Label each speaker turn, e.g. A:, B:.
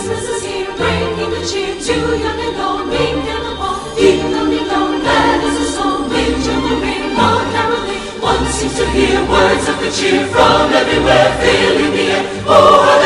A: Christmas is here, bringing the cheer to young and old, meek and the bold. Ding dong, ding dong, that is the song. Ring, jingle, ring, all caroling. One seems to hear words of good cheer from everywhere, filling the air. Oh,